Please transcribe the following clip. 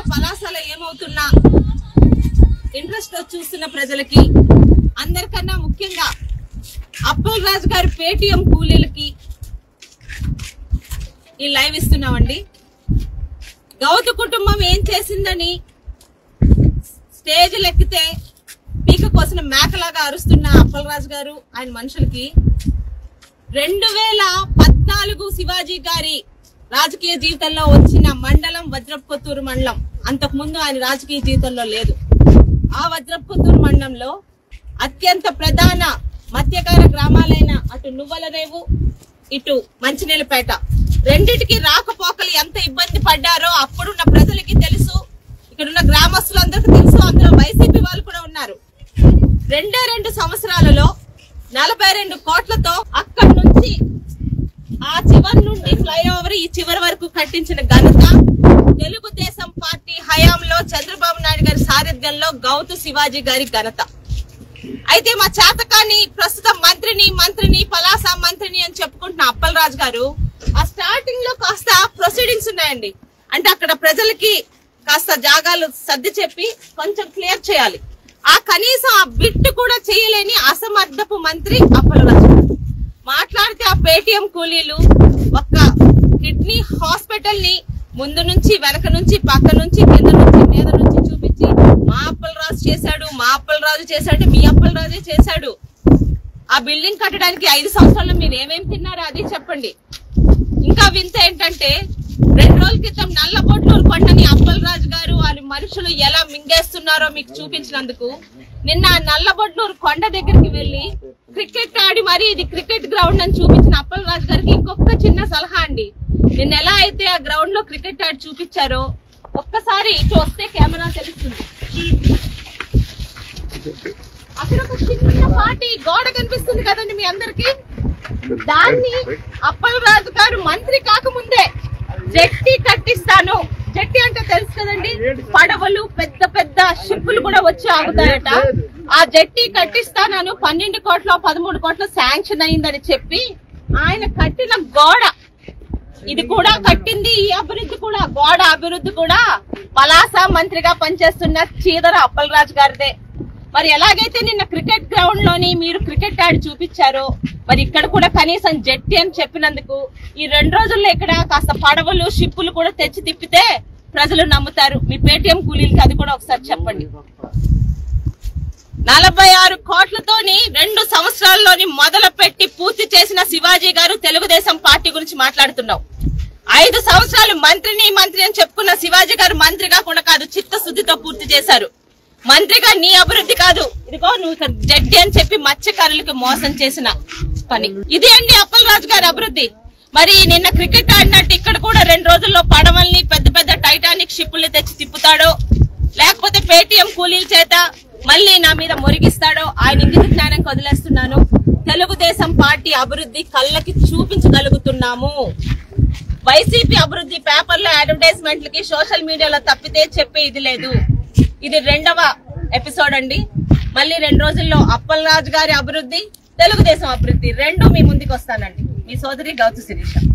పలాసలో ఏమవుతున్నా interest చూస్తున్న ప్రజలకి అందరికన్నా ముఖ్యంగా అప్పల్ రాజు గారి పేటీఎం కూలీలకి ఈ లైవ్ ఇస్తున్నామండి. గౌతు కుటుంబం ఏం చేసిందని స్టేజ్ లెక్కితే పీక కోసిన మేకలాగా అరుస్తున్న అప్పల్ రాజు గారు ఆయన మనుషులకి 2014 శివాజీ గారి రాజకీయ జీవితంలో వచ్చిన మండలం వజ్రపుకొత్తూరు మండలం. అంతకు ముందు ఆయన రాజకీయ జీవితంలో లేదు. ఆ వజ్రపుకొత్తూరు మండలంలో అత్యంత ప్రధాన మత్స్యకార గ్రామాలైన అటు నువ్వలరేవు ఇటు మంచినీళ్ళపేట రెండిటికి రాకపోకలు ఎంత ఇబ్బంది పడ్డారో అప్పుడున్న ప్రజలకి తెలుసు, ఇక్కడున్న గ్రామస్తులందరికీ తెలుసు. అందులో వైసీపీ వాళ్ళు కూడా ఉన్నారు. 2 సంవత్సరాలలో 42 కోట్లతో అక్కడి నుంచి ఆ చివరి నుండి ఫ్లైఓవర్ ఈ చివరి వరకు కట్టించిన ఘనత తెలుగుదేశం పార్టీ హయాంలో చంద్రబాబు నాయుడు గారి సారథ్యంలో గౌతు శివాజీ గారి ఘనత. అయితే మా చేతకాని ప్రస్తుతం మంత్రిని పలాస మంత్రిని అని చెప్పుకుంటున్న అప్పల్ రాజు గారు ఆ స్టార్టింగ్ లో కాస్త ప్రొసీడింగ్స్ ఉన్నాయండి. అంటే అక్కడ ప్రజలకి కాస్త జాగాలు సర్ది చెప్పి కొంచెం క్లియర్ చేయాలి. ఆ కనీసం ఆ బిట్ కూడా చేయలేని అసమర్థపు మంత్రి అప్పల్ రాజు. మాట్లాడితే ఆ పేటీఎం కూలీలు ఒక్క కిడ్నీ హాస్పిటల్ ని ముందు నుంచి వెనక నుంచి పక్క నుంచి కింద నుంచి మీద నుంచి చూపించి మా అప్పల్ రాజు చేశాడు, మా అప్పల్ రాజు చేశాడు, మీ అప్పల్ రాజే చేశాడు. ఆ బిల్డింగ్ కట్టడానికి 5 సంవత్సరాల్లో మీరు ఏమేమి తిన్నారో అది చెప్పండి. ఇంకా వింత ఏంటంటే 2 రోజుల క్రితం నల్లబొట్లూరు కొండని అప్పల్ రాజు గారు వారి మనుషులు ఎలా మింగేస్తున్నారో మీకు చూపించినందుకు నిన్న నల్లబొట్లూరు కొండ దగ్గరికి వెళ్లి క్రికెట్ ఆడి మరి ఇది క్రికెట్ గ్రౌండ్ అని చూపించిన అప్పల్ రాజు గారికి ఇంకొక చిన్న సలహా అండి. నిన్న ఎలా అయితే ఆ గ్రౌండ్ లో క్రికెట్ ఆడి చూపించారో ఒక్కసారి ఇటు వస్తే కెమెరా తెలుస్తుంది. అక్కడ ఒక చిన్న పార్టీ గోడ కనిపిస్తుంది కదండి మీ అందరికి. దాన్ని అప్పల్ రాజు గారు మంత్రి కాకముందే జట్టి కట్టిస్తాను, జట్టి అంటే తెలుసు కదండి, పడవలు పెద్ద పెద్ద షిప్పులు కూడా వచ్చి ఆగుతాయట. ఆ జట్టి కట్టిస్తాను 12 కోట్ల 13 కోట్ల శాంక్షన్ అయిందని చెప్పి ఆయన కట్టిన గోడ ఇది కూడా కట్టింది. ఈ అభివృద్ధి కూడా గోడ అభివృద్ధి కూడా పలాస మంత్రిగా పనిచేస్తున్న చీదర అప్పల్ రాజు గారిదే. మరి ఎలాగైతే నిన్న క్రికెట్ గ్రౌండ్ లోని మీరు క్రికెట్ ఆడి చూపించారో మరి ఇక్కడ కూడా కనీసం జట్టి అని చెప్పినందుకు ఈ 2 రోజుల్లో ఇక్కడ కాస్త పడవలు షిప్పులు కూడా తెచ్చి తిప్పితే ప్రజలు నమ్ముతారు. మీ పేటీఎం కూలీలకి అది కూడా ఒకసారి చెప్పండి. 46 కోట్లతోని 2 సంవత్సరాల్లోని మొదలు పెట్టి పూర్తి చేసిన శివాజీ గారు తెలుగుదేశం పార్టీ గురించి మాట్లాడుతున్నావు. 5 సంవత్సరాలు మంత్రి అని చెప్పుకున్న శివాజీ గారు మంత్రిగా కూడా కాదు, చిత్తశుద్ధితో పూర్తి చేశారు. మంత్రిగా నీ అభివృద్ధి కాదు, ఇదిగో నువ్వు జడ్డి అని చెప్పి మత్స్యకారులకు మోసం చేసిన పని ఇది అండి అప్పల్ రాజు గారి అభివృద్ధి. మరి నిన్న క్రికెట్ ఆడినట్టు ఇక్కడ కూడా 2 రోజుల్లో పడవల్ని పెద్ద పెద్ద టైటానిక్ షిప్పుల్ని తెచ్చి తిప్పుతాడో లేకపోతే పేటీఎం కూలీల చేత మళ్ళీ నా మీద మురిగిస్తాడో ఆయన ఇంగిత జ్ఞానం వదిలేస్తున్నాను. తెలుగుదేశం పార్టీ అభివృద్ధి కళ్ళకి చూపించగలుగుతున్నాము. వైసీపీ అభివృద్ధి పేపర్లో అడ్వర్టైజ్మెంట్లకి సోషల్ మీడియాలో తప్పితే చెప్పే ఇది లేదు. ఇది 2వ ఎపిసోడ్ అండి. మళ్ళీ 2 రోజుల్లో అప్పల్ రాజు గారి అభివృద్ధి తెలుగుదేశం అభివృద్ధి 2 మీ ముందుకు వస్తానండి. మీ సోదరి గౌతు శిరీష.